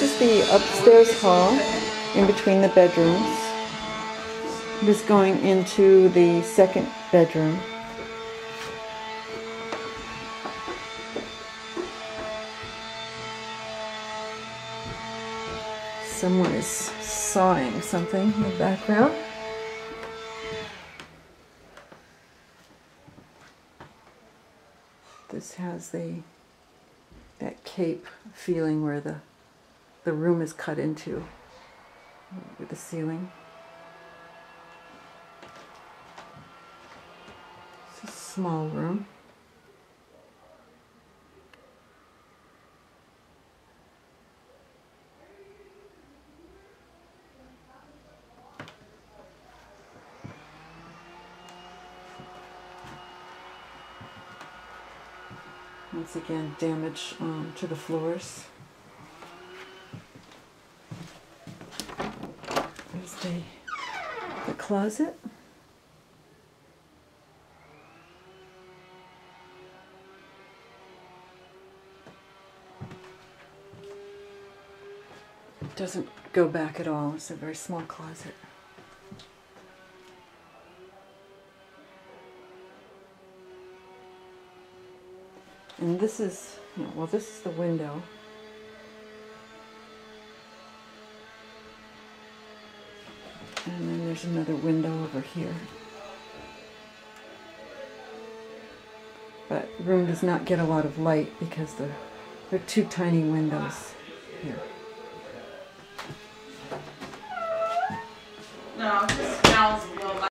is the upstairs hall in between the bedrooms. This is going into the second bedroom. Someone is sawing something in the background. This has that cape feeling where the room is cut into with the ceiling. It's a small room. Once again, damage to the floors. There's the closet. It doesn't go back at all. It's a very small closet. And this is, well, this is the window. And then there's another window over here. But the room does not get a lot of light because there are two tiny windows here. No, it just smells a little